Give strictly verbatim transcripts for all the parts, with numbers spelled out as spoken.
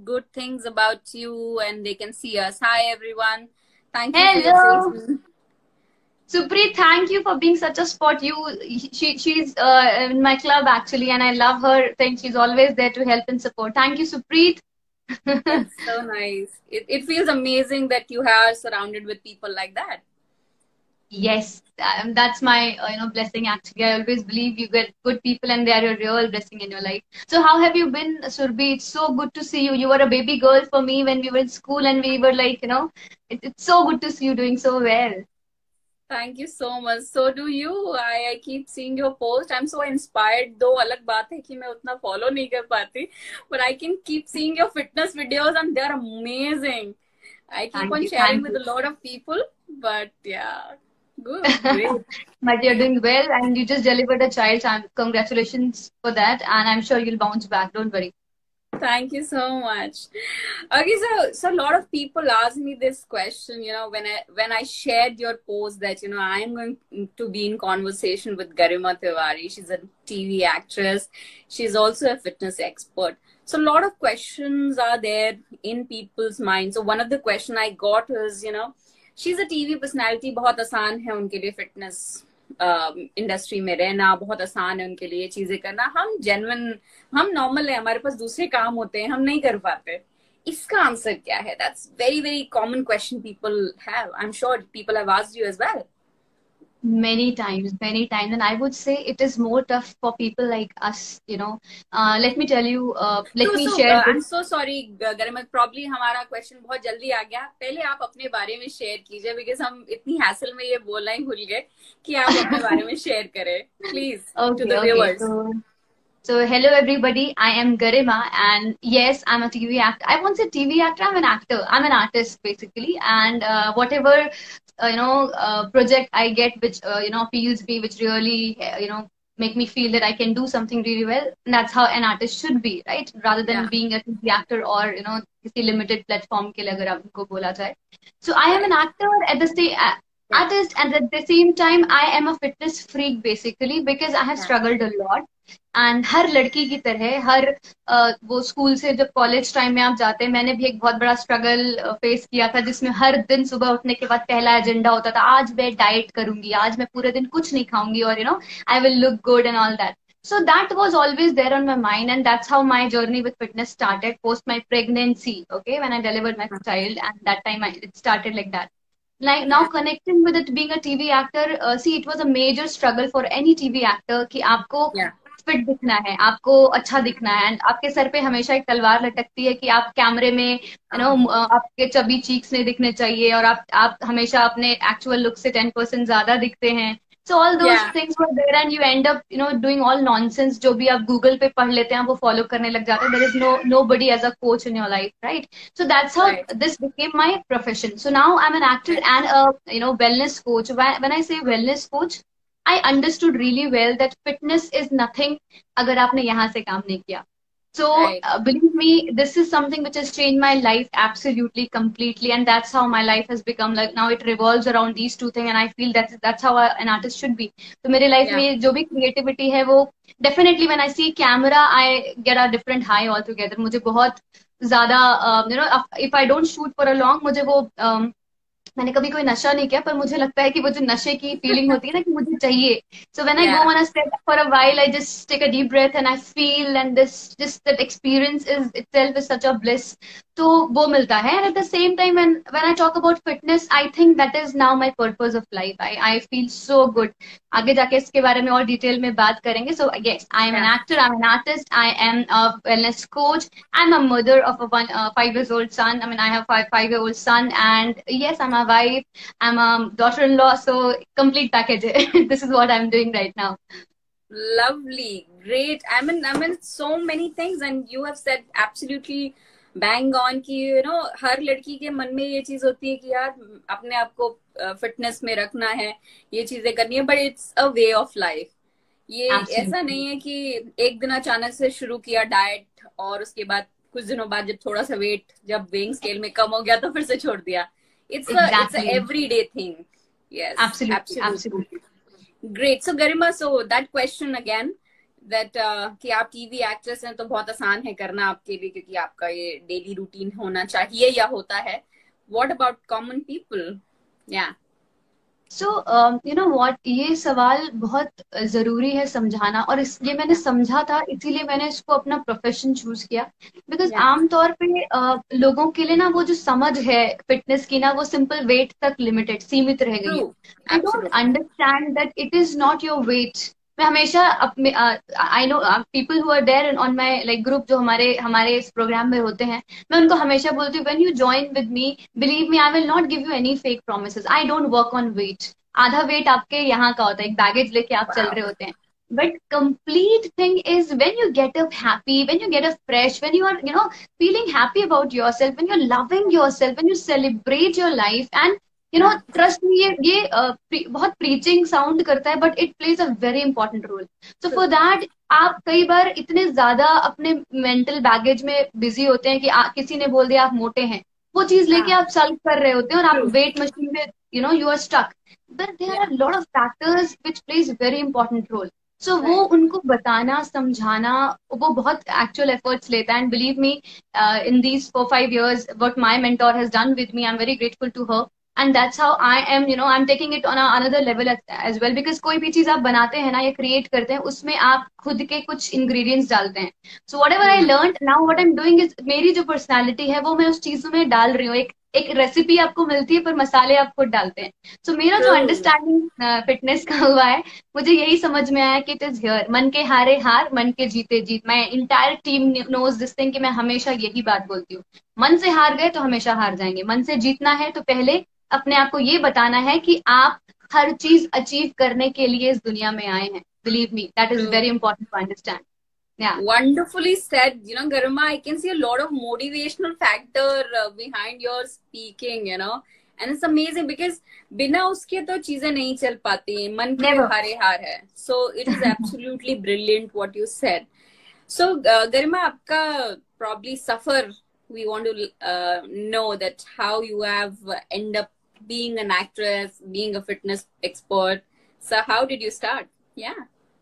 good things about you and they can see us. Hi, everyone. Thank you for your Hello. patience. Supreet, thank you for being such a sport. You, she, she's uh, in my club actually, and I love her. Think she's always there to help and support. Thank you, Supreet. That's so nice. It, it feels amazing that you are surrounded with people like that. Yes, um, that's my uh, you know blessing actually. I always believe you get good people, and they are a real blessing in your life. So how have you been, Surbhi? It's so good to see you. You were a baby girl for me when we were in school, and we were like, you know, it, it's so good to see you doing so well. Thank you so much. So do you. I, I keep seeing your post. I'm so inspired. Though अलग बात है कि मैं उतना follow नहीं कर पाती, but I can keep seeing your fitness videos and they're amazing. I keep Thank on you, sharing thank with you. a lot of people, but yeah, good, great. But you're doing well, and you just delivered a child. So I'm- congratulations for that, and I'm sure you'll bounce back. Don't worry. Thank you so much. Okay, so so a lot of people ask me this question, you know, when I when I shared your post that, you know, I am going to be in conversation with Garima Tiwari. She's a T V actress. She's also a fitness expert. So a lot of questions are there in people's minds. So one of the question I got is, you know, she's a T V personality. बहुत आसान है उनके लिए fitness industry में रहना, बहुत आसान है उनके लिए चीजें करना. हम जेन्युइन, हम नॉर्मल है, हमारे पास दूसरे काम होते हैं, हम नहीं कर पाते. इसका आंसर क्या है? That's very very common question people have. I am sure people have asked you as well. Many times, many times, and I would say it is more tough for people like us. You know, uh, let me tell you. Uh, let तो me so share I this. Am so sorry Garima, probably हमारा question बहुत जल्दी आ गया. पहले आप अपने बारे में शेयर कीजिए, बिकॉज हम इतनी हैसल में ये बोलना ही भूल गए कि आप अपने बारे में शेयर करें, please, to Okay, the okay. Viewers. So, so hello everybody. I am Garima, and yes, I'm a T V actor. I won't say T V actor. I'm an actor. I'm an artist basically, and uh, whatever uh, you know uh, project I get, which uh, you know appeals me, which really uh, you know make me feel that I can do something really well. And that's how an artist should be, right? Rather than या being a T V actor or you know किसी limited platform के लिए अगर आपको बोला जाए. So I am an right. actor at the same artist, and at the same time I am a fitness freak basically because I have struggled a lot. And हर लड़की की तरह हर uh, वो स्कूल से जब कॉलेज टाइम में आप जाते हैं, मैंने भी एक बहुत बड़ा स्ट्रगल फेस किया था जिसमें हर दिन सुबह उठने के बाद पहला एजेंडा होता था, आज मैं डाइट करूंगी, आज मैं पूरे दिन कुछ नहीं खाऊंगी और you know I will look good and all that. So that was always there on my mind, and that's how my journey with fitness started post my pregnancy. Okay, when I delivered my child, and that time I, it started like that. Like now या connecting with it being a T V actor, uh, see it was a major struggle for any T V actor कि आपको या fit दिखना है, आपको अच्छा दिखना है, एंड आपके सर पे हमेशा एक तलवार लटकती है कि आप कैमरे में यू नो आपके चबी चीक्स नहीं दिखने चाहिए और आप आप हमेशा अपने एक्चुअल लुक से टेन परसेंट ज्यादा दिखते हैं. सो ऑल दोज या things were there and you end up you know doing all nonsense जो भी आप गूगल पे पढ़ लेते हैं वो फॉलो करने लग जाते हैं. There is no nobody as a coach in your life, right? So that's how right. this became my profession. So now I'm an actor and a you know wellness coach. When, when I say wellness coach, I understood really well that fitness is nothing अगर आपने यहाँ से काम नहीं किया. So right. uh, believe me, this is something which has changed my life absolutely, completely, and that's how my life has become. Like now, it revolves around these two things, and I feel that that's how a, an artist should be. तो मेरे life या में जो भी creativity है वो definitely when I see camera, I get a different high altogether. मुझे बहुत ज्यादा you know if I don't shoot for a long, मुझे वो um, मैंने कभी कोई नशा नहीं किया पर मुझे लगता है कि वो जो नशे की फीलिंग होती है ना कि मुझे चाहिए. सो व्हेन आई गो या on a step for a while, I just take a deep breath and I feel and this just that experience is itself is such a bliss. तो वो मिलता है. And at the same time when when I talk about fitness, I think that is now my purpose of life. I I feel so good. आगे जाके इसके बारे में और डिटेल में बात करेंगे. So yes, I am an या actor, I am an artist, I am a wellness coach. I'm a mother of a one uh, five years old son. I mean, I have five five year old son, and yes, I'm a wife. I'm a daughter-in-law. So complete package. This is what I'm doing right now. lovely, great. I mean, I mean, so many things, and you have said absolutely bang on कि you know हर लड़की के मन में ये चीज होती है कि यार अपने आप को फिटनेस में रखना है, ये चीजें करनी है, but it's a way of life. ये ऐसा Absolutely. नहीं है कि एक दिन अचानक से शुरू किया डाइट और उसके बाद कुछ दिनों बाद जब थोड़ा सा वेट जब वेइंग स्केल में कम हो गया तो फिर से छोड़ दिया. It's a it's a Exactly. Everyday thing. Yes, Absolutely. Absolutely. Absolutely. Great. So Garima, so that question again, that uh, कि आप टीवी एक्ट्रेस हैं तो बहुत आसान है करना आपके लिए, क्योंकि आपका ये डेली रूटीन होना चाहिए या होता है. What about common people? Yeah. So you know what, ये सवाल बहुत जरूरी है समझाना, और इस ये मैंने Yeah. समझा था, इसीलिए मैंने इसको अपना प्रोफेशन चूज किया. Because Yeah. आमतौर पे uh, लोगों के लिए ना वो जो समझ है फिटनेस की ना, वो सिंपल वेट तक लिमिटेड सीमित रह गई है. True. I don't Absolutely. Understand that it is not your weight. मैं हमेशा अपने, I know people who are there on my like group, जो हमारे हमारे इस प्रोग्राम में होते हैं, मैं उनको हमेशा बोलती हूँ, when you join with me, believe me, I will not give you any fake promises. I don't work on weight. आधा वेट आपके यहाँ का होता है, एक बैगेज लेके आप चल Wow. रहे होते हैं. But complete thing is when you get up happy, when you get up fresh, when you are, you know, feeling happy about yourself, when you're loving yourself, when you celebrate your life, and you know, Yeah. trust me, ये ये uh, pre, बहुत preaching sound करता है, but it plays a very important role. So for that, आप कई बार इतने ज्यादा अपने mental baggage में busy होते हैं कि आ, किसी ने बोल दिया आप मोटे हैं, वो चीज लेके Yeah. आप सल्व कर रहे होते हैं, और आप True. वेट मशीन में, you know, you are stuck. But there are Yeah. a lot of factors which plays very important role. So वो Right. उनको बताना समझाना वो बहुत actual efforts लेता है. And believe me, uh, in these four five years, what my mentor has done with me, I'm very grateful to her. And that's how I am, you know, I'm taking it on a, another level as, as well. Because कोई भी चीज आप बनाते हैं ना या create करते हैं, उसमें आप खुद के कुछ ingredients डालते हैं. So whatever I Hmm. learned, now what I'm doing is, मेरी जो personality है वो मैं उस चीजों में डाल रही हूँ. एक एक रेसिपी आपको मिलती है पर मसाले आप खुद डालते हैं. सो so, मेरा जो True. अंडरस्टैंडिंग फिटनेस का हुआ है, मुझे यही समझ में आया कि इट इज हियर, मन के हारे हार, मन के जीते जीत. My entire team knows this thing कि मैं हमेशा यही बात बोलती हूँ. मन से हार गए तो हमेशा हार जाएंगे. मन से जीतना है तो पहले अपने आप को ये बताना है कि आप हर चीज अचीव करने के लिए इस दुनिया में आए हैं. Believe me, that is True. Very important to understand. Yeah. Wonderfully said. You know, Garima, I can see a lot of motivational factor uh, behind your speaking, you know, and it's amazing because बिना उसके तो चीजें नहीं चल पाती, मन के Never. हारे हार है. So it is absolutely brilliant what you said. So uh, Garima, आपका probably suffer, we want to uh, know that how you have uh, end up being an actress, being a fitness expert. So how did you start? Yeah.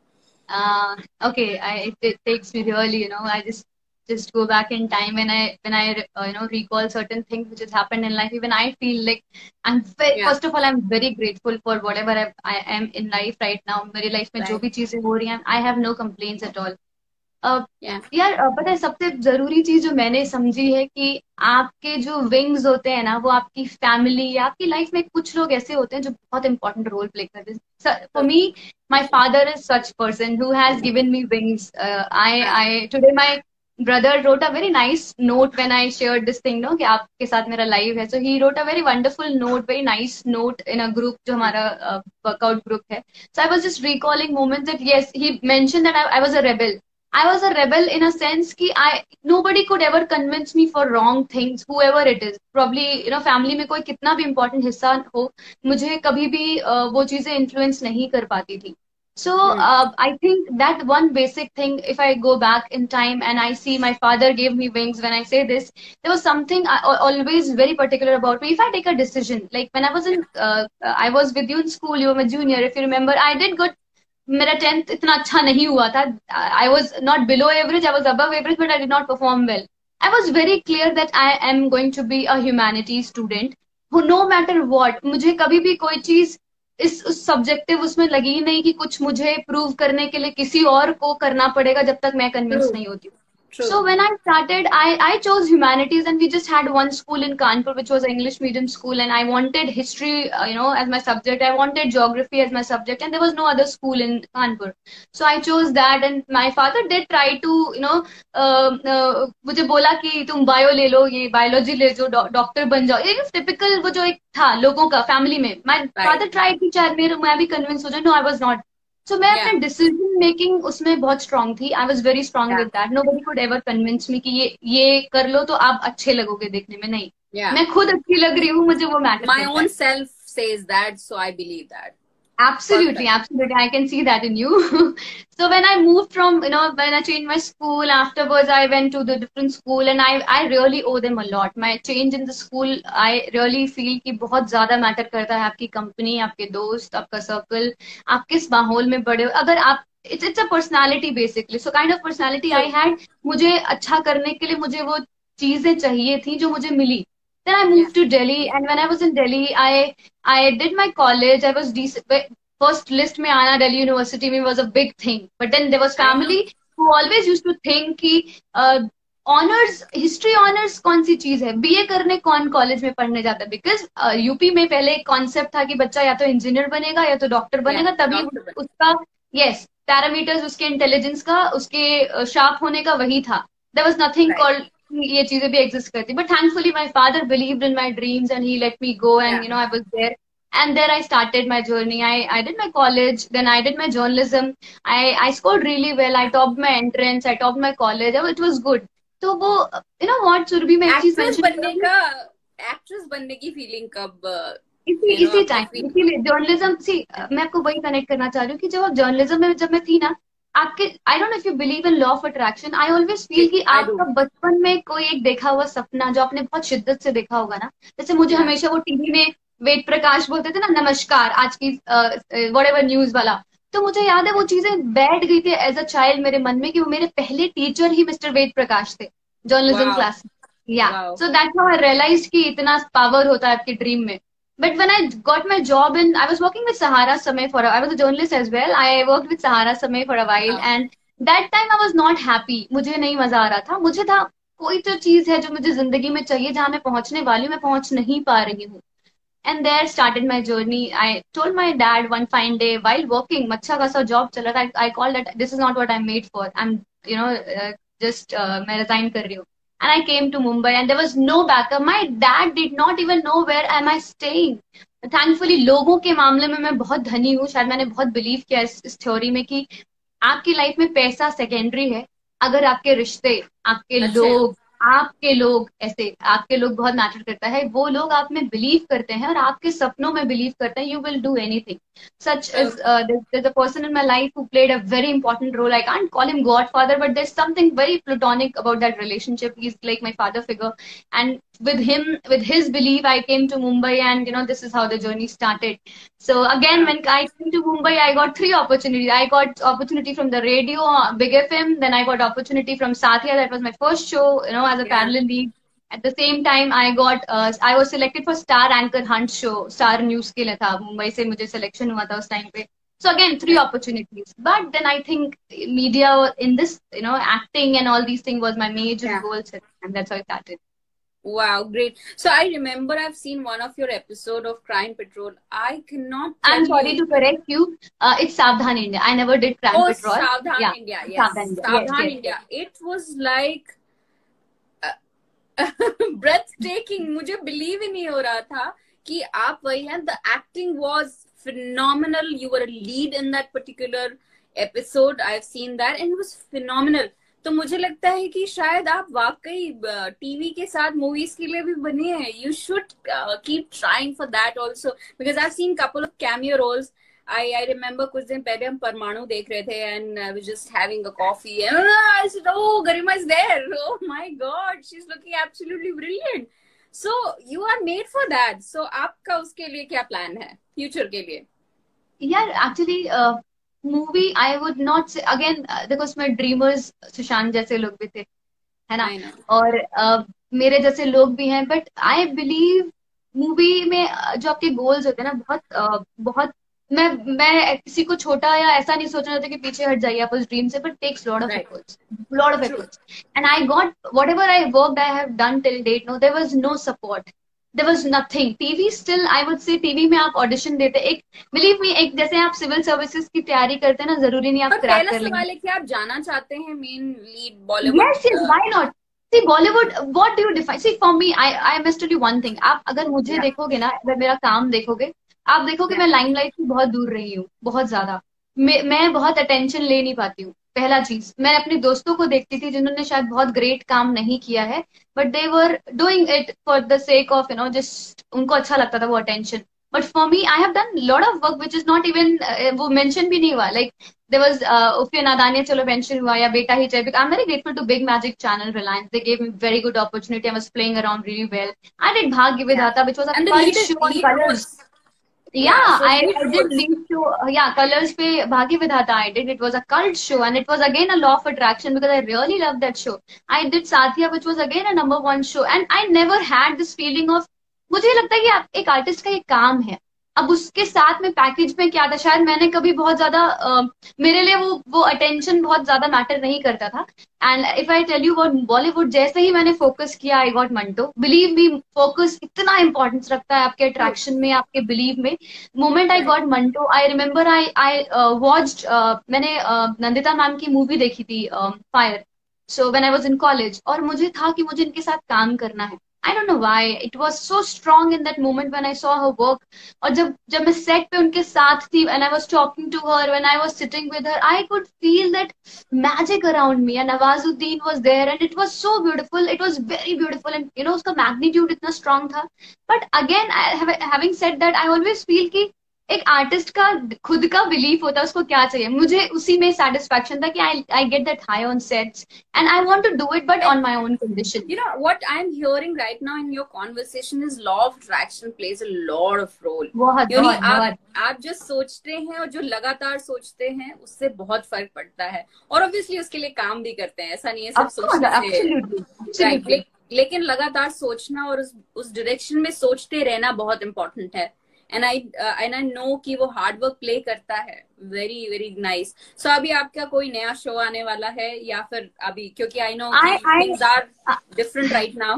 uh okay, I it, it takes me really, you know, I just just go back in time when I when I uh, you know, recall certain things which has happened in life. Even I feel like I'm very, Yeah. first of all, I'm very grateful for whatever I, I am in life right now. मेरी life में जो Right. भी चीजें हो रही हैं, I have no complaints at all. uh, Yeah. यार uh, पता है, सबसे जरूरी चीज जो मैंने समझी है कि आपके जो विंग्स होते हैं ना, वो आपकी फैमिली या आपकी लाइफ में कुछ लोग ऐसे होते हैं जो बहुत इंपॉर्टेंट रोल प्ले करते हैं. For me, my father is such person who has given me wings. uh, I I today my brother wrote a very nice note when I shared this thing, no, कि आपके साथ मेरा live है. So he wrote a very wonderful note, very nice note in a group जो हमारा uh, workout group है. So I was just recalling moments that yes, he mentioned that I, I was a rebel. I was a rebel in a sense कि I nobody could ever convince me for wrong things, whoever it is. Probably, you know, family में कोई कितना भी important हिस्सा हो, मुझे कभी भी uh, वो चीजें influence नहीं कर पाती थी. So uh, I think that one basic thing, if I go back in time and I see my father gave me wings when I say this, there was something I, always very particular about me. If I take a decision, like when I was in, uh, I was with you in school, you were my junior, if you remember, I did good. मेरा tenth इतना अच्छा नहीं हुआ था. I was not below average, I was above average, but I did not perform well. I was very clear that I am going to be a humanity student. No matter what, मुझे कभी भी कोई चीज इस उस subjective उसमें लगी ही नहीं कि कुछ मुझे प्रूव करने के लिए किसी और को करना पड़ेगा जब तक मैं कन्विंस नहीं होती. True. So when I started, I I chose humanities, and we just had one school in Kanpur, which was an English medium school, and I wanted history, uh, you know, as my subject. I wanted geography as my subject, and there was no other school in Kanpur. So I chose that, and my father did try to, you know, uh, uh, मुझे बोला कि तुम bio ले लो, ये biology ले जो, doctor बन जाओ. ये टिपिकल वो जो एक था लोगों का फैमिली में. My father tried कि शायद मेरे मैं भी कन्विंस हो जाए. No, I was not. So मैं अपने डिसीजन मेकिंग उसमें बहुत स्ट्रांग थी. I was very strong with that. Nobody could ever convince me कि ये ये कर लो तो आप अच्छे लगोगे देखने में. नहीं, yeah. मैं खुद अच्छी लग रही हूँ, मुझे वो matter My own self says that, so I believe that. Absolutely, Perfect. absolutely. I can see that in you. So when I moved from, you know, when I changed my school, afterwards I went to the different school, and I I really owe them a lot. My change in the school, I really feel कि बहुत ज़्यादा matter करता है. आपकी company, आपके दोस्त, आपका circle, आप किस माहौल में बड़े हो. अगर आप it's it's a personality basically, so kind of personality I had. मुझे अच्छा करने के लिए मुझे वो चीजें चाहिए थी जो मुझे मिली. Then I Yeah. moved to Delhi, and when I was in Delhi, I I did my college. I was decent. First list में आना Delhi University में was a big thing. But then there was I know. family who always used to think कि honours, history honours कौन सी चीज है, BA करने कौन कॉलेज में पढ़ने जाता है. बिकॉज यूपी में पहले एक कॉन्सेप्ट था कि बच्चा या तो इंजीनियर बनेगा या तो डॉक्टर Yeah. बनेगा, तभी Doctor. उसका यस पैरामीटर्स उसके इंटेलिजेंस का, उसके शार्प होने का वही था. There was nothing Right. Called ये चीजें भी एग्जिस्ट करती. But thankfully my father believed in my dreams and he let me go, and Yeah. You know I was there. And there I started my journey. I, I did my college, then I did my journalism. I, I scored really well. I topped my entrance, I topped my college. It was good. तो वो you know what Surabhi, मैं एक चीज Actress mention बनने का actress बनने की feeling कब uh, इसी you know इसी आपको टाइम, feel? इसीलिए जर्नलिज्म. सी मैं आपको वही कनेक्ट करना चाह रही हूँ कि जब आप जर्नलिज्म में जब मैं थी ना, आपके I don't know if you believe in law of attraction. I always feel कि I do. आपका बचपन में कोई एक देखा हुआ सपना जो आपने बहुत शिद्दत से देखा होगा ना, जैसे मुझे Yeah. हमेशा वो टीवी में वेद प्रकाश बोलते थे ना, नमस्कार आज की वट एवर न्यूज वाला, तो मुझे याद है वो चीजें बैठ गई थी एज अ चाइल्ड मेरे मन में कि वो मेरे पहले टीचर ही मिस्टर वेद प्रकाश थे जर्नलिज्म Wow. क्लास. या Wow. So that's how I realised कि इतना पावर होता है आपके ड्रीम में. But when I got my job in, I was working with Sahara Samay for, a, I was a journalist as well. I worked with Sahara Samay for a while, Wow. and that time I was not happy. मुझे नहीं मजा आ रहा था. मुझे था कोई तो चीज है जो मुझे जिंदगी में चाहिए, जहां मैं पहुंचने वाली हूँ, मैं पहुंच नहीं पा रही हूँ. And there started my journey. I told my dad one fine day while working, अच्छा खासा job चल रहा था. I, I called that this is not what I'm made for. I'm, you know, uh, just uh, मैं resign कर रही हूँ. And I came to Mumbai, and there was no backup. My dad did not even know where am I staying. Thankfully, लोगों के मामले में मैं बहुत धनी हूँ. शायद मैंने बहुत बिलीव किया इस, इस थ्योरी में कि आपकी लाइफ में पैसा सेकेंडरी है, अगर आपके रिश्ते, आपके अच्छे. लोग, आपके लोग ऐसे आपके लोग बहुत मैटर करता है. वो लोग आप में बिलीव करते हैं और आपके सपनों में बिलीव करते हैं, you will do anything. Such as uh, there's, there's a person in my life who played a very important role. I can't call him godfather, but there's something very platonic about that relationship. He's like my father figure, and with him, with his belief, I came to Mumbai, and you know this is how the journey started. So again, when I came to Mumbai, I got three opportunities. I got opportunity from the radio, uh, Big F M. Then I got opportunity from Satya. That was my first show, you know, as a Yeah. parallel lead. At the same time, I got uh, I was selected for Star Anchor Hunt show. Star News के लिए था, मुंबई से मुझे selection हुआ था उस time पे. So again, three opportunities. But then I think media in this, you know, acting and all these things was my major Yeah. goal, and that's how I started. Wow, great. So I remember I've seen one of your episode of Crime Patrol. I cannot tell I'm sorry you. to correct you. Uh, it's Savdhan India. I never did Crime Oh, Patrol. Savdhan Yeah. India. Yes. Savdhan India. Savdhan Yes, yes, India. It was like breathtaking. मुझे believe ही नहीं हो रहा था कि आप वही हैं. The acting was phenomenal. You were a lead in that particular episode. I've seen that and it was phenomenal. तो मुझे लगता है कि शायद आप वाकई टीवी के साथ मूवीज के लिए भी बने हैं. You should uh, keep trying for that also because I've seen couple of cameo roles. I I remember कुछ दिन पहले हम परमाणु देख रहे थे and I was just having a coffee and I said, oh, Garima is there. Oh my God, she's looking absolutely brilliant. So you are made for that. So आपका उसके लिए क्या plan है future के लिए? Yeah, actually, uh, movie I would not say again. Uh, देखो उसमें dreamers Sushant जैसे लोग भी थे, है ना, और uh, मेरे जैसे लोग भी हैं. बट आई बिलीव मूवी में uh, जो आपके गोल्स होते हैं ना, बहुत uh, बहुत मैं मैं किसी को छोटा या ऐसा नहीं सोचना चाहती कि पीछे हट जाइए आप उस ड्रीम से, but takes lot of efforts, lot of efforts. And I got whatever I worked I have done till date, no there was no support, there was nothing. TV still I would say TV में आप audition देते, एक believe me, एक जैसे आप civil services की तैयारी करते हैं ना, जरूरी नहीं आप क्रैक कर लेंगे. है कि आप जाना चाहते हैं main lead Bollywood. Yes yes, why not. See Bollywood, what do you define, see for me I I must tell you one thing. आप अगर मुझे देखोगे ना, अगर मेरा काम देखोगे, आप देखोगे मैं लाइमलाइट से बहुत दूर रही हूँ, बहुत ज्यादा. मैं, मैं बहुत अटेंशन ले नहीं पाती हूँ. पहला चीज, मैं अपने दोस्तों को देखती थी जिन्होंने शायद बहुत ग्रेट काम नहीं किया है, but they were doing it for the sake of you know just, उनको अच्छा लगता था वो attention. But for me I have done lot of work which is not even, वो मेंशन भी नहीं हुआ. लाइक देयर वाज उफिया नादानिया, चलो मेंशन हुआ, या बेटा ही चाहिए. I am very grateful to Big Magic channel Reliance. They gave me very good opportunity. I was playing around really well. I did Bhagya Vidhata which was a fun show on Colors. Yeah, Yeah, so I, I did beautiful. lead to, yeah, Colors पे Bhagi Vidhata I did. It was a cult show and it was again a law of attraction because I really loved that show. I did Satya, which was again a number one show, and I never had this feeling of, मुझे लगता है कि आप एक artist का ये काम है. अब उसके साथ में पैकेज में क्या था, शायद मैंने कभी बहुत ज्यादा अ, मेरे लिए वो वो अटेंशन बहुत ज्यादा मैटर नहीं करता था. And if I tell you about Bollywood, जैसे ही मैंने फोकस किया I got Manto. Believe me, focus इतना इंपॉर्टेंस रखता है आपके True. अट्रैक्शन में, आपके बिलीव में. Moment I Right. Got Manto, I remember I I watched, मैंने uh, नंदिता मैम की मूवी देखी थी Fire, so when I was in college, और मुझे था कि मुझे इनके साथ काम करना है. I don't know why it was so strong in that moment when I saw her work. और जब जब मैं सेट पे उनके साथ थी and I was talking to her, when I was sitting with her, I could feel that magic around me, and Nawazuddin was there and it was so beautiful. It was very beautiful, and you know उसका magnitude इतना strong था. But again, I, have, having said that, I always feel कि एक artist का खुद का belief होता है, उसको क्या चाहिए. मुझे उसी में सेटिस्फैक्शन था कि I I get that high on sets and I want to do it but And on my own condition. you know what I'm hearing right now in your conversation is law of attraction plays a lot of role. बहुत यानी बहुत आप बहुत. आप जो सोचते हैं और जो लगातार सोचते हैं उससे बहुत फर्क पड़ता है, और ऑब्वियसली उसके लिए काम भी करते हैं, ऐसा नहीं है सिर्फ सोचने से. Absolutely right. एब्सोल्युटली. ले, लेकिन लगातार सोचना और उस उस डायरेक्शन में सोचते रहना बहुत इंपॉर्टेंट है. And I and I know कि वो हार्ड वर्क प्ले करता है. Very very nice. सो अभी आपका कोई नया शो आने वाला है या फिर अभी, क्योंकि I know I I things are different right now,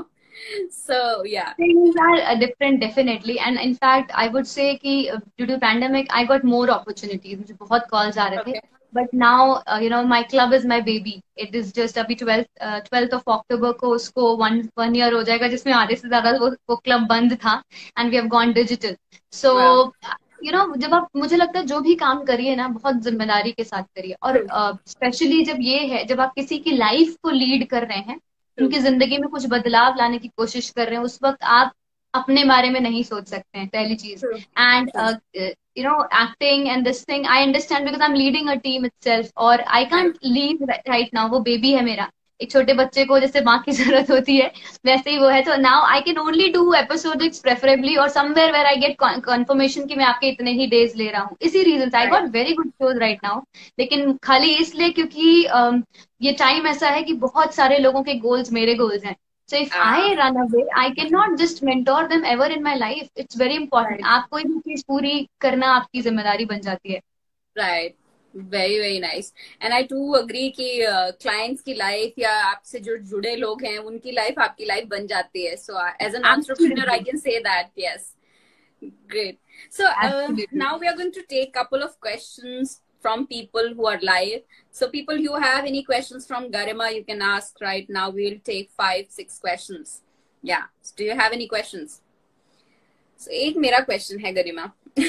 so yeah. things are uh, different definitely, and in fact I would say कि uh, due to pandemic I got more opportunities. मुझे बहुत calls आ रहे थे. Okay. But now uh, you know my club is my baby. It is just अभी twelfth uh, twelfth of October को उसको one one year हो जाएगा, जिसमें आधे से ज्यादा वो वो club बंद था, and we have gone digital. So Wow. You know जब आप, मुझे लगता है जो भी काम करिए ना बहुत जिम्मेदारी के साथ करिए. और स्पेशली uh, जब ये है, जब आप किसी की लाइफ को लीड कर रहे हैं, उनकी जिंदगी में कुछ बदलाव लाने की कोशिश कर रहे हैं, उस वक्त आप अपने बारे में नहीं सोच सकते हैं, पहली चीज. And you know acting and this thing I understand because I am leading a team itself, और I can't leave right now. वो बेबी है मेरा. एक छोटे बच्चे को जैसे माँ की जरूरत होती है वैसे ही वो है. तो now I can only do episodics preferably, और somewhere where I get confirmation कि मैं आपके इतने ही डेज ले रहा हूँ. इसी रीजन से I got very good shows right now. लेकिन खाली इसलिए क्योंकि um, ये टाइम ऐसा है कि बहुत सारे लोगों के गोल्स मेरे गोल्स हैं. So if Ah. I run away, I cannot just mentor them ever in my life. It's very important. Right. आप कोई भी चीज पूरी करना आपकी जिम्मेदारी बन जाती है. Right. Very very nice. And I too agree कि क्लाइंट्स uh, की लाइफ या आपसे जो जुड़े लोग हैं उनकी लाइफ आपकी लाइफ बन जाती है. So as an entrepreneur I can say that. Yes, great. So now we are going to take couple of questions from people who are live. So people who have any questions from Garima, you can ask right now. We'll take five, six questions. Yeah. So do you have any questions? So एक मेरा question है Garima.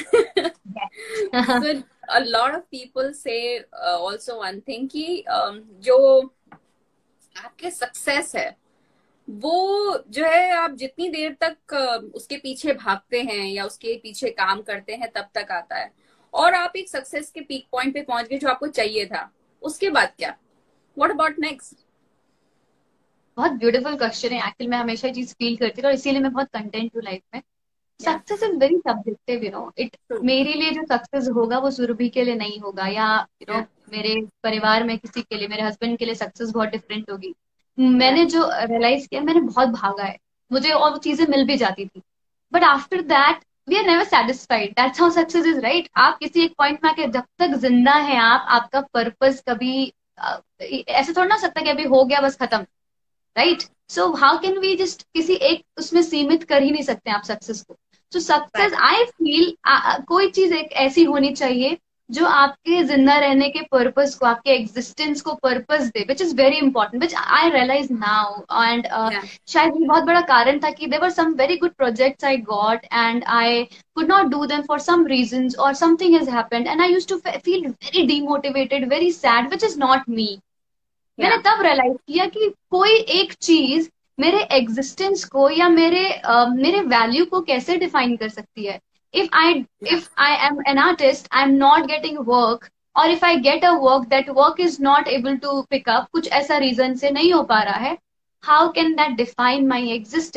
So a lot of people say uh, also one thing कि um, जो आपके success है वो जो है आप जितनी देर तक uh, उसके पीछे भागते हैं या उसके पीछे काम करते हैं तब तक आता है, और आप एक सक्सेस के पीक पॉइंट पे पहुंच गए जो आपको चाहिए था, उसके बाद क्या? What about next? बहुत ब्यूटीफुल क्वेश्चन है. एक्चुअली मैं हमेशा चीज फील करती हूँ और इसीलिए मैं बहुत कंटेंट हूँ लाइफ में. Success is very subjective, you know. It मेरे लिए जो सक्सेस होगा वो सुरभि के लिए नहीं होगा, या यू नो मेरे परिवार में किसी के लिए, मेरे हस्बैंड के लिए सक्सेस बहुत डिफरेंट होगी. मैंने जो रियलाइज किया, मैंने बहुत भागा है, मुझे और वो चीजें मिल भी जाती थी, but after that we are never satisfied. That's how success is, right. आप किसी एक पॉइंट में आके जब तक जिंदा है आप, आपका पर्पस कभी ऐसे थोड़ा ना सकता कि अभी हो गया बस खत्म, right. So how can we just किसी एक उसमें सीमित कर ही नहीं सकते आप सक्सेस को. सो सक्सेस आई फील कोई चीज एक ऐसी होनी चाहिए जो आपके जिंदा रहने के पर्पस को, आपके एग्जिस्टेंस को पर्पस दे, which is very important, which I realize now. And शायद ये बहुत बड़ा कारण था कि there were some very good projects I got and I could not do them for some reasons, और something has happened and I used to feel very demotivated, very sad, which is not me. मैंने तब realise किया कि कोई एक चीज मेरे existence को या मेरे uh, मेरे वैल्यू को कैसे डिफाइन कर सकती है. If I if I am an artist, I'm not getting work, or if I get a work, that work is not able to pick up, कुछ ऐसा reason से नहीं हो पा रहा है, how can that define my existence?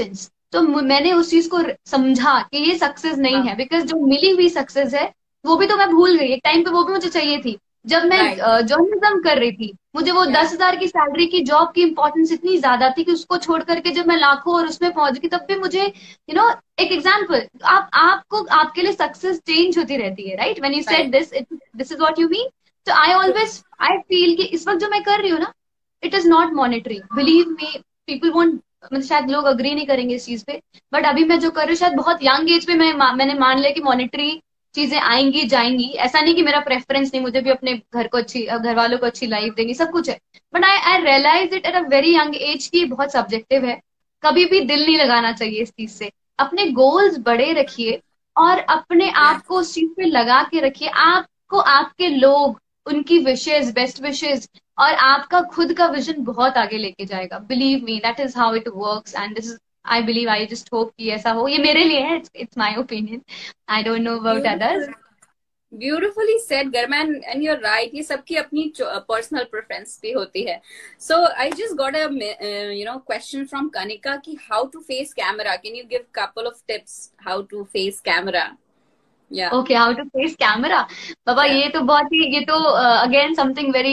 तो मैंने उस चीज को समझा कि ये सक्सेस नहीं है, बिकॉज जो मिली हुई सक्सेस है वो भी तो मैं भूल गई, एक टाइम पे वो भी मुझे चाहिए थी। जब मैं राइट। जर्नलिज्म कर रही थी, मुझे वो या दस हजार की सैलरी की जॉब की इंपॉर्टेंस इतनी ज्यादा थी कि उसको छोड़ करके जब मैं लाखों और उसमें पहुंच गई, तब भी मुझे यू नो एक एग्जाम्पल, आप आपको आपके लिए सक्सेस चेंज होती रहती है, right? When you said right. This, this is what you mean. तो आई ऑलवेज आई फील कि इस वक्त जो मैं कर रही हूँ ना, it is not monetary, believe me. People won't, मतलब शायद लोग अग्री नहीं करेंगे इस चीज पे, बट अभी मैं जो कर रही हूँ शायद बहुत यंग एज पे मैं मैंने मान लिया कि मॉनिटरी चीजें आएंगी जाएंगी। ऐसा नहीं कि मेरा प्रेफरेंस नहीं, मुझे भी अपने घर को अच्छी, घर वालों को अच्छी लाइफ देंगी, सब कुछ है। But I I realize it at a very young age की बहुत सब्जेक्टिव है। कभी भी दिल नहीं लगाना चाहिए इस चीज से। अपने गोल्स बड़े रखिए और अपने या आप को उस चीज पे लगा के रखिए। आपको आपके लोग, उनकी विशेष, बेस्ट विशेष और आपका खुद का विजन बहुत आगे लेके जाएगा। Believe me, that is how it works and this is, I believe, I just hope कि ऐसा हो। ये मेरे लिए है, it's my opinion, I don't know about beautiful, others. Beautifully said गरमैन, एंड यू आर राइट, ये सबकी अपनी पर्सनल प्रेफरेंस भी होती है. So I just got a you know question from Kanika कि how to face camera. Can you give couple of tips how to face camera? या okay, how to face camera. बाबा या ये तो बहुत ही, ये तो अगेन समथिंग वेरी,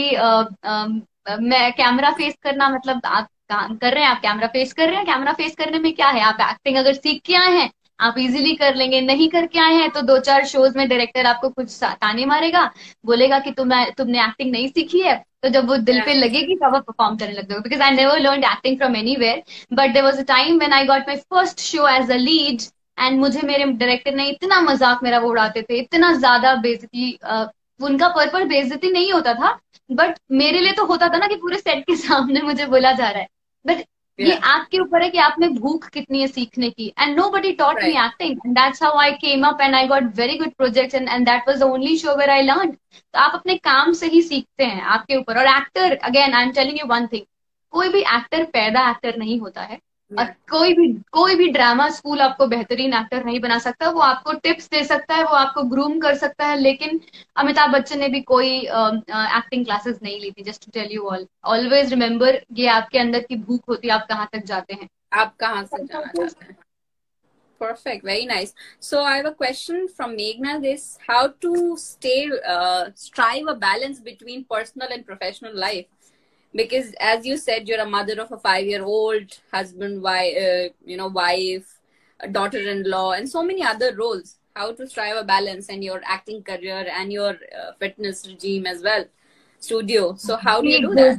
मैं कैमरा फेस करना मतलब आप काम कर रहे हैं, आप कैमरा फेस कर रहे हैं। कैमरा फेस करने में क्या है, आप एक्टिंग अगर सीख के आए हैं आप इजीली कर लेंगे, नहीं करके आए हैं तो दो चार शोज में डायरेक्टर आपको कुछ ताने मारेगा, बोलेगा कि तुम तुमने एक्टिंग नहीं सीखी है। तो जब वो दिल या पे लगेगी तब आप परफॉर्म करने लग जाओगे। Because I never learn acting from anywhere, but there was a time when I got my first show as a lead, and मुझे मेरे डायरेक्टर ने इतना मजाक मेरा वो उड़ाते थे, इतना ज्यादा बेइज्जती, अ, उनका पर्पस बेइज्जती नहीं होता था, बट मेरे लिए तो होता था ना कि पूरे सेट के सामने मुझे बोला जा रहा है। बट ये या आपके ऊपर है कि आप में भूख कितनी है सीखने की। And nobody taught me right. Acting, and that's how I came up and I got very good projects, and and that was the only show where I learn. तो आप अपने काम से ही सीखते हैं, आपके ऊपर। और actor, again I am telling you one thing, कोई भी एक्टर पैदा एक्टर नहीं होता है। और या कोई भी कोई भी ड्रामा स्कूल आपको बेहतरीन एक्टर नहीं बना सकता। वो आपको टिप्स दे सकता है, वो आपको ग्रूम कर सकता है, लेकिन अमिताभ बच्चन ने भी कोई एक्टिंग क्लासेस नहीं ली थी। Just to tell you all, always remember, ये आपके अंदर की भूख होती है, आप कहाँ तक जाते हैं। आप कहाँ से जाना चाहते हैं? Perfect, very nice. So I have a question from Meghna. This how to stay, uh, strive a balance between personal and professional life. Because as you said, you're a mother of a five-year-old, husband, wife, uh, you know, wife, a daughter-in-law, and so many other roles. How to strive a balance in your acting career and your uh, fitness regime as well, studio. So how do you be do that? Good,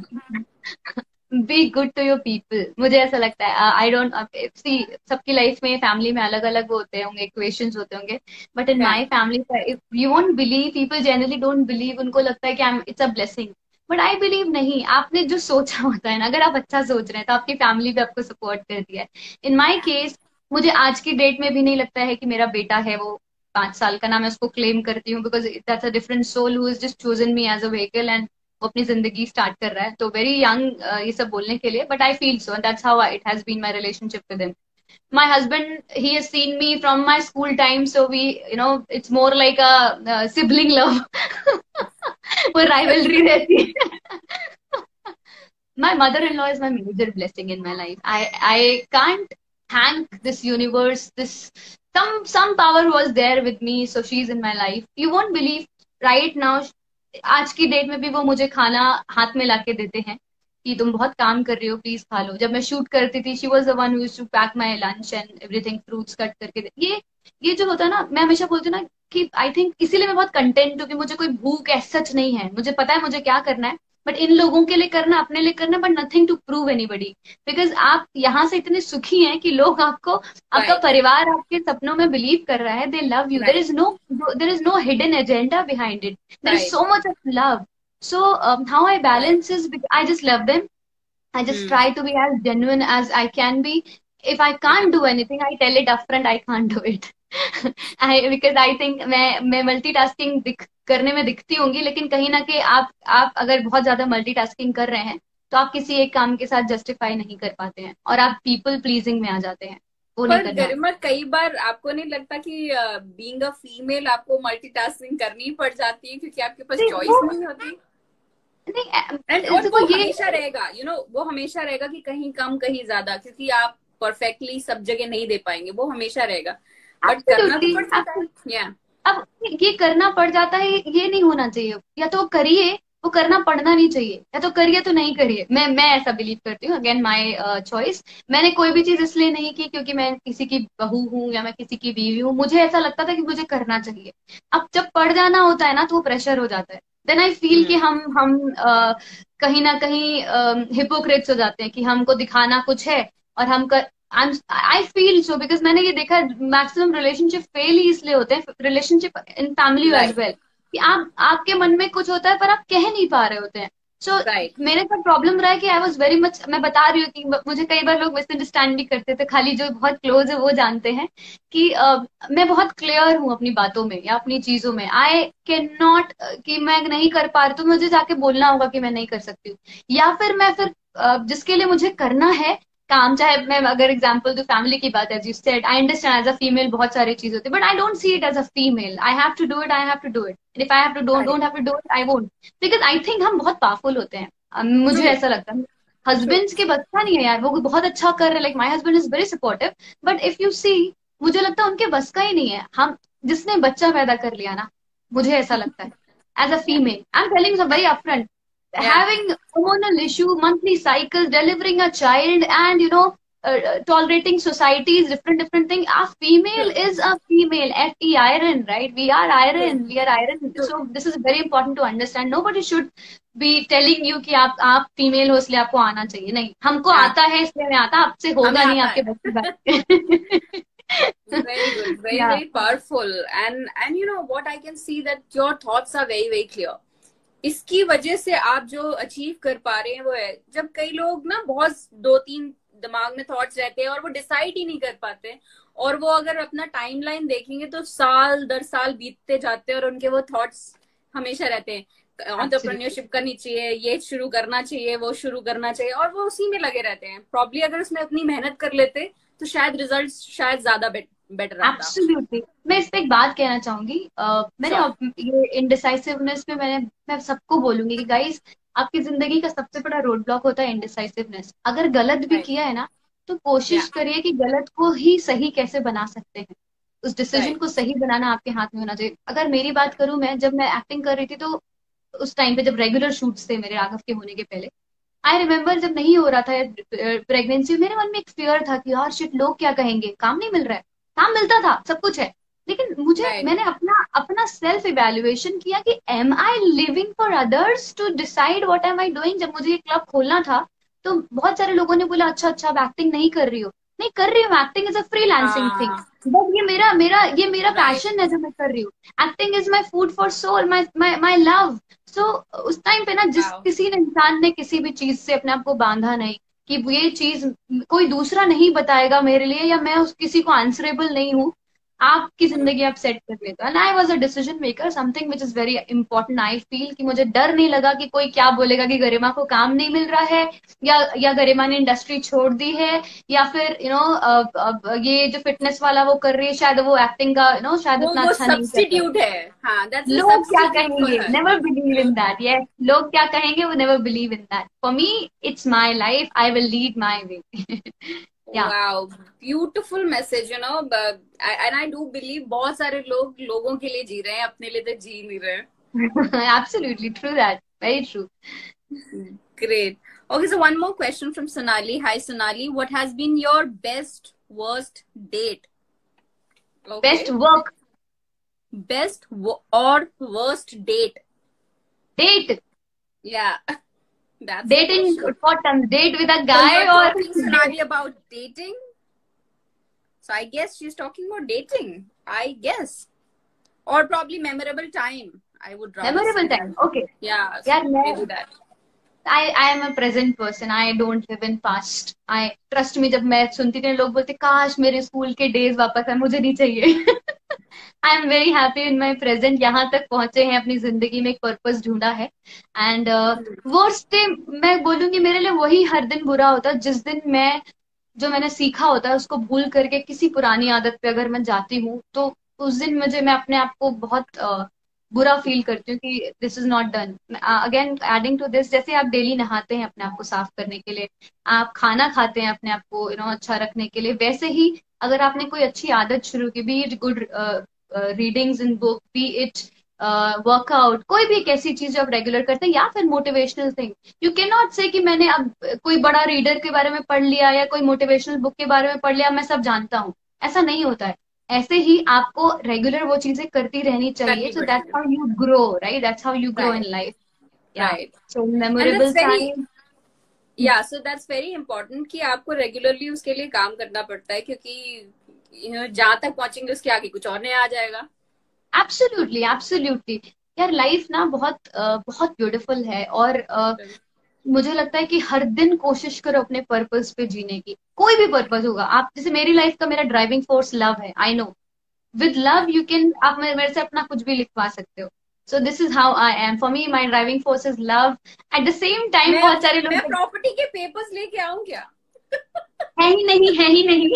be good to your people, मुझे ऐसा लगता है। I don't सी, सबकी life में, family में अलग अलग होते होंगे, इक्वेशंस होते होंगे, but in Yeah, my family you won't believe, people generally don't believe, उनको लगता है कि it's a blessing. But I believe नहीं, आपने जो सोचा होता है ना, अगर आप अच्छा सोच रहे हैं तो आपकी फैमिली भी आपको सपोर्ट करती है। इन माई केस, मुझे आज की डेट में भी नहीं लगता है कि मेरा बेटा है वो पांच साल का ना मैं उसको क्लेम करती हूँ, because that's a different soul who is just chosen me as a vehicle, and वो अपनी जिंदगी स्टार्ट कर रहा है। तो वेरी यंग ये सब बोलने के लिए, but I feel so, that's how it has been my relationship with him. My husband, he has seen me from my school time, so we, you know, it's more like a uh, sibling love. वो rivalry रहती है। My mother-in-law is my major blessing in my life. I I can't thank this universe. This some some power was there with me, so she's in my life. You won't believe, right now, आज की date में भी वो मुझे खाना हाथ में लाके देते हैं कि तुम बहुत काम कर रही हो, प्लीज खा लो। जब मैं शूट करती थी, she was the one who used to pack my lunch and everything, fruits cut करके दे। ये ये जो होता है ना, मैं हमेशा बोलती हूँ ना कि आई थिंक इसीलिए मैं बहुत कंटेंट हूँ कि मुझे कोई भूख ऐसा सच नहीं है। मुझे पता है मुझे क्या करना है, बट इन लोगों के लिए करना, अपने लिए करना, but nothing to prove anybody. Because आप यहाँ से इतने सुखी हैं कि लोग आपको, आपका right, परिवार आपके सपनों में बिलीव कर रहा है, they love you, there right, is no, there is no hidden agenda behind it, there is right, so much of love. So um, how I right. balance is bec- I just love them. I just Hmm. try to be as genuine as I can be. If I Yeah. can't do anything, I tell it upfront. I can't do it. I because I think मैं मैं multitasking दिख करने में दिखती होंगी, लेकिन कहीं ना कहीं आप आप अगर बहुत ज्यादा मल्टीटास्किंग कर रहे हैं तो आप किसी एक काम के साथ जस्टिफाई नहीं कर पाते हैं और आप पीपल प्लीजिंग में आ जाते हैं। वो नहीं पर करना है। गरिमा, कई बार आपको नहीं लगता कि बीइंग अ फीमेल आपको मल्टीटास्किंग करनी पड़ जाती है क्योंकि आपके पास नहीं, चॉइस वो नहीं होती? नहीं, एंड अ, और देखो वो ये, हमेशा रहेगा, यू you नो know, वो हमेशा रहेगा कि कहीं कम कहीं ज्यादा, क्योंकि आप परफेक्टली सब जगह नहीं दे पाएंगे, वो हमेशा रहेगा, बट करना तो पड़ जाता है। yeah. अब ये करना पड़ जाता है, ये नहीं होना चाहिए। या तो करिए, वो करना पड़ना नहीं चाहिए, या तो करिए तो नहीं करिए। मैं मैं ऐसा बिलीव करती हूँ, अगेन माय चॉइस। मैंने कोई भी चीज इसलिए नहीं की क्योंकि मैं किसी की बहू हूँ या मैं किसी की बीवी हूँ, मुझे ऐसा लगता था कि मुझे करना चाहिए। अब जब पड़ जाना होता है ना तो वो प्रेशर हो जाता है। देन आई फील कि हम हम uh, कहीं ना कहीं हिपोक्रेट्स uh, हो जाते हैं कि हमको दिखाना कुछ है और हम कर, आई फील सो बिकॉज मैंने ये देखा मैक्सिमम रिलेशनशिप फेल ही इसलिए होते हैं, relationship in family as well, कि आप आपके मन में कुछ होता है पर आप कह नहीं पा रहे होते हैं। सो so, right. मेरे साथ प्रॉब्लम रहा है कि आई वॉज वेरी मच, मैं बता रही हूँ कि मुझे कई बार लोग मिसअंडरस्टैंड भी करते थे, खाली जो बहुत क्लोज है वो जानते हैं कि uh, मैं बहुत क्लियर हूँ अपनी बातों में या अपनी चीजों में। आई कैन नॉट कि मैं नहीं कर पा रही तो मुझे जाके बोलना होगा कि मैं नहीं कर सकती हूँ, या फिर मैं फिर uh, जिसके लिए मुझे करना है काम, चाहे मैं अगर एग्जांपल तो फैमिली की बात है, you said I understand as a female बहुत सारी चीज होती है, but I don't see it as a female. I have to do it, I have to do it. If I have to don't don't have to do it, I won't, because I think हम बहुत powerful होते हैं। um, मुझे True. ऐसा लगता है husbands के बस का नहीं है यार, वो बहुत अच्छा कर रहे हैं, like my husband is very supportive, but if you see मुझे लगता है उनके बस का ही नहीं है। हम जिसने बच्चा पैदा कर लिया ना, मुझे ऐसा लगता है as a female, I am telling very upfront, yeah. having hormonal issue, monthly cycles, delivering a child, and you know, uh, tolerating societies, different different thing. A female True. is a female. F E iron, right? We are iron. True. We are iron. True. So this is very important to understand. Nobody should be telling you कि आप आप female हो इसलिए आपको आना चाहिए। नहीं, हमको yeah. आता है इसलिए मैं आता, आपसे होगा नहीं आपके बच्चे बात। Very good, very yeah. very powerful, and and you know what, I can see that your thoughts are very very clear. इसकी वजह से आप जो अचीव कर पा रहे हैं वो है, जब कई लोग ना बहुत दो तीन दिमाग में थॉट्स रहते हैं और वो डिसाइड ही नहीं कर पाते, और वो अगर अपना टाइमलाइन देखेंगे तो साल दर साल बीतते जाते हैं और उनके वो थॉट्स हमेशा रहते हैं, एंटरप्रेन्योरशिप करनी चाहिए, ये शुरू करना चाहिए, वो शुरू करना चाहिए, और वो उसी में लगे रहते हैं। प्रॉब्ली अगर उसमें अपनी मेहनत कर लेते तो शायद रिजल्ट शायद ज्यादा बेटर आता। एब्सोल्युटली। मैं इस पे एक बात कहना चाहूंगी, uh, मैंने ये इनडिसाइसिवनेस पे मैंने मैं सबको बोलूंगी कि गाइस, आपकी जिंदगी का सबसे बड़ा रोड ब्लॉक होता है इनडिसाइसिवनेस। अगर गलत भी किया है ना तो कोशिश yeah. करिए कि गलत को ही सही कैसे बना सकते हैं, उस डिसीजन right. को सही बनाना आपके हाथ में होना चाहिए। अगर मेरी बात करूं, मैं जब मैं एक्टिंग कर रही थी तो उस टाइम पे जब रेगुलर शूट्स थे मेरे राघव के होने के पहले, आई रिमेम्बर जब नहीं हो रहा था प्रेगनेंसी, मेरे मन में एक फियर था कि यार शिट, लोग क्या कहेंगे, काम नहीं मिल रहा है। काम मिलता था, सब कुछ है, लेकिन मुझे right. मैंने अपना अपना सेल्फ इवेल्युएशन किया कि am I living for others to decide what am I doing. जब मुझे ये क्लब खोलना था तो बहुत सारे लोगों ने बोला अच्छा अच्छा आप एक्टिंग नहीं कर रही हो। नहीं कर रही हूँ, acting is a freelancing thing, but ये मेरा मेरा ये मेरा पैशन right. है जो मैं कर रही हूँ। Acting is my food for soul, my my love. So उस टाइम पे ना जिस wow. किसी ने इंसान ने किसी भी चीज से अपने आप को बांधा नहीं कि ये चीज कोई दूसरा नहीं बताएगा मेरे लिए, या मैं उस किसी को आंसरेबल नहीं हूँ, आपकी जिंदगी आप सेट कर लेते हो। And I was a decision maker, something which is very important. I feel कि मुझे डर नहीं लगा कि कोई क्या बोलेगा कि गरिमा को काम नहीं मिल रहा है, या या गरिमा ने इंडस्ट्री छोड़ दी है, या फिर you you know know, uh, ये जो फिटनेस वाला वो कर रही है शायद वो एक्टिंग का यू नो शायद वो, उतना वो अच्छा नहीं सब्स्टिट्यूट है। हाँ, that's लोग क्या कहेंगे, never believe in that. Yes, लोग क्या कहेंगे वो never believe in that. For me it's my life, I will lead my way. Yeah. Wow, beautiful message, you know, but, and I do believe बहुत सारे लोग लोगों के लिए जी रहे हैं, अपने लिए तो जी नहीं रहे। Absolutely true that, very true. Great. Okay, so one more question from Sonali. Hi Sonali, what has been your best worst date? Okay. Best work. Best wo or worst date? Date. Yeah. That's dating what terms? Date with a guy so or Sonali about dating? So I guess she's talking about dating, I guess, or probably memorable time. I would rather memorable time. Okay. Yeah. So yeah, we do that. I I am a present person. I don't live in past. I trust me. जब मैं सुनती थी लोग बोलते काश मेरे school के days वापस आए, मुझे नहीं चाहिए। I am very happy in my present. यहाँ तक पहुंचे हैं अपनी जिंदगी में, एक पर्पस ढूंढा है। एंड वर्स्ट डे मैं बोलूंगी मेरे लिए वही हर दिन बुरा होता है जिस दिन मैं जो मैंने सीखा होता है उसको भूल करके किसी पुरानी आदत पे अगर मैं जाती हूँ, तो उस दिन मुझे मैं अपने आप को बहुत बुरा फील करती हूँ कि this is not done. Again adding to this, जैसे आप डेली नहाते हैं अपने आप को साफ करने के लिए, आप खाना खाते हैं अपने आप को यू नो अच्छा रखने के लिए, वैसे ही अगर आपने कोई अच्छी आदत शुरू की, be it good readings in book, be it workout, कोई भी एक ऐसी चीज जो आप रेगुलर करते हैं, या फिर motivational thing, you can not say कि मैंने अब कोई बड़ा रीडर के बारे में पढ़ लिया या कोई मोटिवेशनल बुक के बारे में पढ़ लिया, मैं सब जानता हूँ। ऐसा नहीं होता है। ऐसे ही आपको रेगुलर वो चीजें करती रहनी चाहिए। करनी सो पड़ती दैट्स है। How you grow, right? That's how you grow in right, life. या right. So and memorable that's very, time. या सो दैट्स वेरी इंपॉर्टेंट कि आपको रेगुलरली उसके लिए काम करना पड़ता है, क्योंकि यू नो जहां तक पहुंचेंगे उसके आगे कुछ और नया आ जाएगा। Absolutely, absolutely. यार लाइफ ना बहुत अ, बहुत ब्यूटीफुल है, और अ, मुझे लगता है कि हर दिन कोशिश करो अपने पर्पस पे जीने की। कोई भी पर्पस होगा, आप जैसे मेरी लाइफ का मेरा ड्राइविंग फोर्स लव है, I know. With love you can, आप मेरे मेरे से अपना कुछ भी लिखवा सकते हो। So this is how I am, for me my driving force is love. At the same time मैं बहुत सारे मैं लोग प्रॉपर्टी के पेपर्स लेके आऊं क्या? है ही नहीं, है ही नहीं।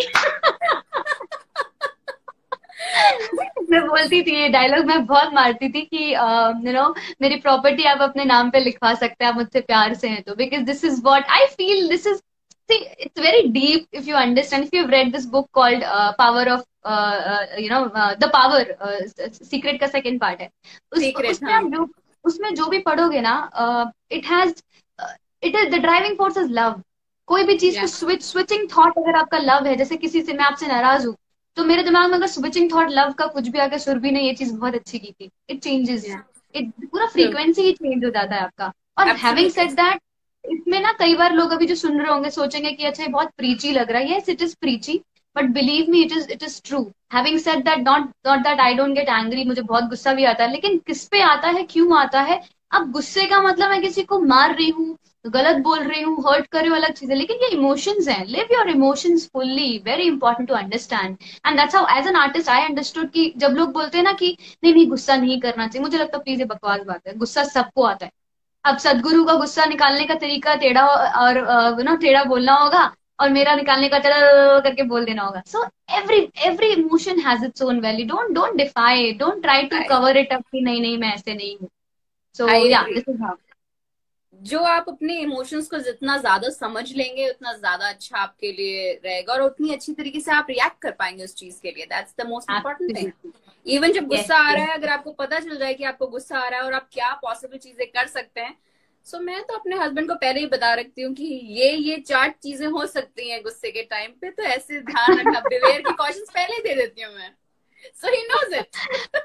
मैं बोलती थी ये डायलॉग, मैं बहुत मारती थी कि यू नो मेरी प्रॉपर्टी आप अपने नाम पे लिखवा सकते हैं, आप मुझसे प्यार से हैं तो, because this is what I feel, this is, see it's very deep if you understand, if you've read this book called uh, power of uh, uh, you know uh, the power, uh, secret का second part है। उस secret, उसमें हाँ। आप जो उसमें जो भी पढ़ोगे ना, it has, it is the driving force is love. कोई भी चीज को या स्विच स्विचिंग थॉट अगर आपका लव है, जैसे किसी से मैं आपसे नाराज हूँ, तो मेरे दिमाग में अगर स्विचिंग थॉट लव का कुछ भी आगे, सुरभि ने ये चीज बहुत अच्छी की थी, इट चेंजेस, या इट पूरा ट्रू, फ्रीक्वेंसी ही चेंज हो जाता है आपका। और हैविंग एब्सोल्युटली। सेड दैट, इसमें ना कई बार लोग अभी जो सुन रहे होंगे सोचेंगे कि अच्छा ये बहुत प्रीची लग रहा है, yes it is preachy, but believe me it is it is true. Having said that, not not that I don't get angry, मुझे बहुत गुस्सा भी आता है, लेकिन किस पे आता है, क्यों आता है? अब गुस्से का मतलब मैं किसी को मार रही हूँ, गलत बोल रही हूँ, हर्ट कर रही हूँ, अलग चीज है, लेकिन ये इमोशंस हैं। Live your emotions fully, very important to understand. And that's how as an artist I understood कि जब लोग बोलते हैं ना कि नहीं नहीं गुस्सा नहीं करना चाहिए, मुझे लगता है प्लीज ये बकवास बात है, गुस्सा सबको आता है। अब सदगुरु का गुस्सा निकालने का तरीका टेढ़ा और नो टेढ़ा बोलना होगा, और मेरा निकालने का टेढ़ा करके बोल देना होगा। So every every emotion has its own value, don't don't defy, don't try to I cover it up कि नहीं नहीं मैं ऐसे नहीं हूँ। सो आई या एग्री। This is how. जो आप अपने इमोशंस को जितना ज्यादा समझ लेंगे उतना ज्यादा अच्छा आपके लिए रहेगा, और उतनी अच्छी तरीके से आप रिएक्ट कर पाएंगे उस चीज के लिए। That's the most important thing. Absolutely. Even जब यस गुस्सा आ रहा यस। है, अगर आपको पता चल जाए कि आपको गुस्सा आ रहा है और आप क्या पॉसिबल चीजें कर सकते हैं, सो मैं तो अपने हस्बैंड को पहले ही बता रखती हूँ कि ये ये चार चीजें हो सकती हैं गुस्से के टाइम पे, तो ऐसे ध्यान रखना, बिवेयर की कॉशंस पहले ही दे देती हूँ मैं, so he knows it.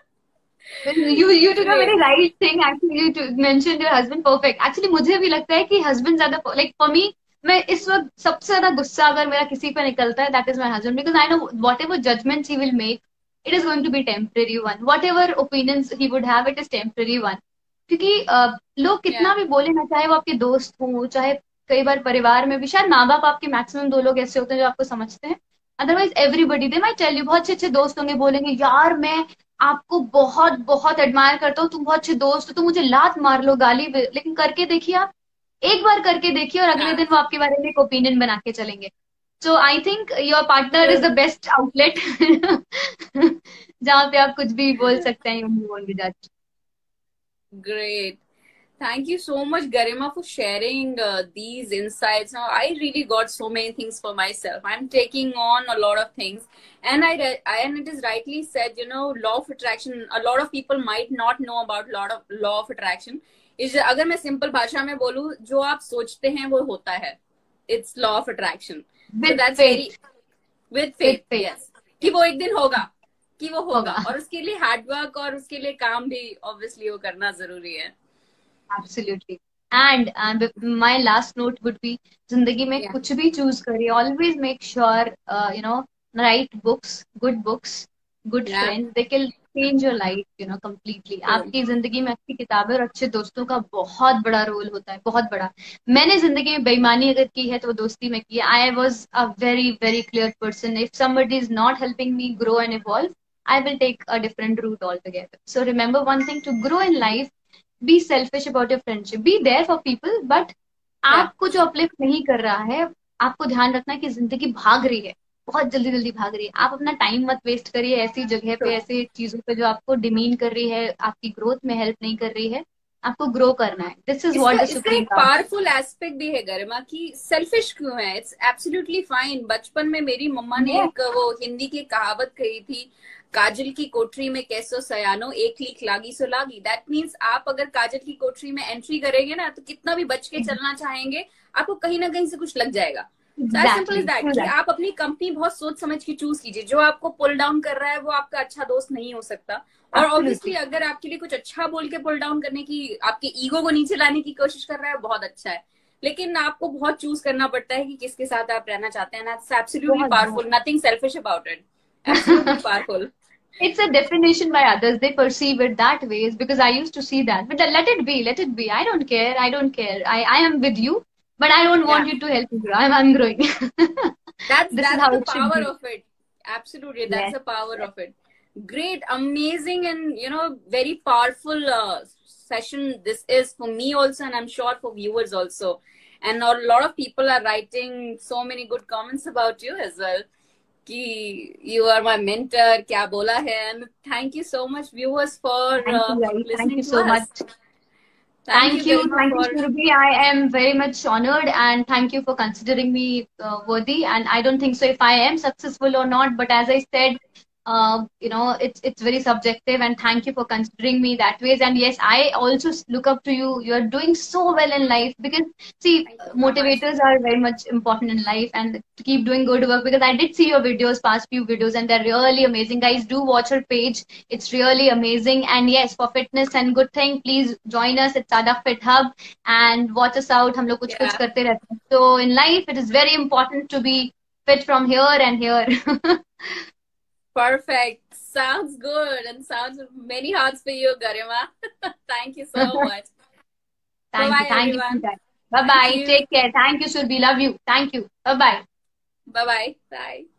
you you took a very great. right thing actually, you to- mentioned your husband perfect। actually मुझे भी लगता है कि हस्बैंड ज्यादा, like for me, मैं इस वक्त सबसे ज्यादा गुस्सा अगर मेरा किसी पे निकलता है, that is my husband, because I know whatever judgments he will make, it is going to be temporary one, whatever opinions he would have, it is temporary one. क्योंकि uh, लोग या कितना भी बोले ना, चाहे वो आपके दोस्त हों, चाहे कई बार परिवार में भी, शायद माँ बाप आपके मैक्सिमम दो लोग ऐसे होते हैं जो आपको समझते हैं, otherwise everybody they my tell you, बहुत अच्छे अच्छे दोस्त होंगे, बोलेंगे यार मैं आपको बहुत बहुत एडमायर करता हूँ, तुम बहुत अच्छे दोस्त हो, तुम मुझे लात मार लो, गाली भी, लेकिन करके देखिए आप, एक बार करके देखिए, और अगले दिन वो आपके बारे में एक ओपिनियन बना के चलेंगे। So I think your partner is the best outlet जहाँ पे आप कुछ भी बोल सकते हैं, you won't be judged. Great. Thank you so much, Garima, for sharing uh, these insights. Now, I really got so many things for myself. I'm taking on a lot of things, and I, I and it is rightly said. You know, law of attraction. A lot of people might not know about lot of law of attraction. is अगर मैं simple भाषा में बोलूँ, जो आप सोचते हैं वो होता है. It's law of attraction. So with that's very faith, with with faith. Faith Yes, कि वो एक दिन होगा, कि वो होगा, होगा। और उसके लिए हार्ड वर्क और उसके लिए काम भी ऑब्वियसली वो करना जरूरी है. Absolutely. And and my last note would be, जिंदगी में Yeah. कुछ भी चूज करिए, always make sure uh, you know write books, good books, good Yeah. friends, they can change your life you know completely। True. आपकी जिंदगी में अच्छी किताबें और अच्छे दोस्तों का बहुत बड़ा रोल होता है, बहुत बड़ा। मैंने जिंदगी में बेईमानी अगर की है तो वो दोस्ती में की है। I was a very very clear person, if somebody is not helping me grow and evolve, I will take a different route altogether। So remember one thing, to grow in life, be selfish about your friendship, be there for people, but Yeah. आपको जो uplift नहीं कर रहा है, आपको ध्यान रखना है कि जिंदगी भाग रही है, बहुत जल्दी जल्दी भाग रही है। आप अपना टाइम मत वेस्ट करिए ऐसी जगह पे, ऐसी चीजों पे जो आपको डिमीन कर रही है, आपकी ग्रोथ में हेल्प नहीं कर रही है। आपको ग्रो करना है। दिस इज इसका व्हाट द इसका सुप्रीम एक लॉ। पावरफुल एस्पेक्ट भी है गरिमा कि सेल्फिश क्यों है। It's absolutely fine. बचपन में मेरी मम्मा ने एक वो हिंदी की कहावत कही थी, काजल की कोठरी में कैसो सयानो एक लीक लागी सो लागी। दैट मीन्स आप अगर काजल की कोठरी में एंट्री करेंगे ना, तो कितना भी बच के चलना चाहेंगे, आपको कहीं ना कहीं से कुछ लग जाएगा। As simple exactly is that true कि दैट। आप अपनी कंपनी बहुत सोच समझ के चूज कीजिए। जो आपको पुल डाउन कर रहा है वो आपका अच्छा दोस्त नहीं हो सकता। और ऑब्वियसली एब्सोल्युटली। अगर आपके लिए कुछ अच्छा बोल के पुल डाउन करने की, आपके ईगो को नीचे लाने की कोशिश कर रहा है, बहुत अच्छा है। लेकिन आपको बहुत चूज करना पड़ता है कि किसके साथ आप रहना चाहते हैं। दैट्स एब्सोल्युटली बहुत बहुत। Powerful, nothing selfish about it. Absolutely powerful. It's a definition by others. They perceive it that ways because I used to see that. But let it be, let it be. I don't care. I don't care. I, I am with you, but I don't want Yeah, you to help me grow. I'm, I'm growing. that's This is that's how the it should power be. of it. Absolutely, that's Yes. the power of it. Great, amazing, and you know, very powerful uh, session this is for me also, and I'm sure for viewers also. And a lot of people are writing so many good comments about you as well. Ki you are my mentor, kya bola hai, and thank you so much, viewers, for Thank uh, you, guys. Thank listening you to so us. much. Thank you, Thank you. Garima, Thank you, for Surabhi. I am very much honored and thank you for considering me uh, worthy. And I don't think so if I am successful or not, but as I said, uh, you know, it's it's very subjective. And thank you for considering me that ways. And yes, I also s- look up to you. You're doing so well in life because see, thank uh, you so much. motivators are very much important in life, and to keep doing good work because I did see your videos, past few videos, and they're really amazing. Guys, do watch her page. It's really amazing. And yes, for fitness and good thing, please join us at Sada Fit Hub and watch us out. हम लोग कुछ कुछ Yeah, करते रहते हैं. So in life, it is very important to be fit from here and here. perfect. Sounds good, and sounds many hearts for you, Garima. Thank you so much. Bye Thank you. bye, Thank you. everyone. Bye Thank bye. you. Take care. Thank you, Surbi. Love you. Thank you. Bye bye. Bye bye. Bye.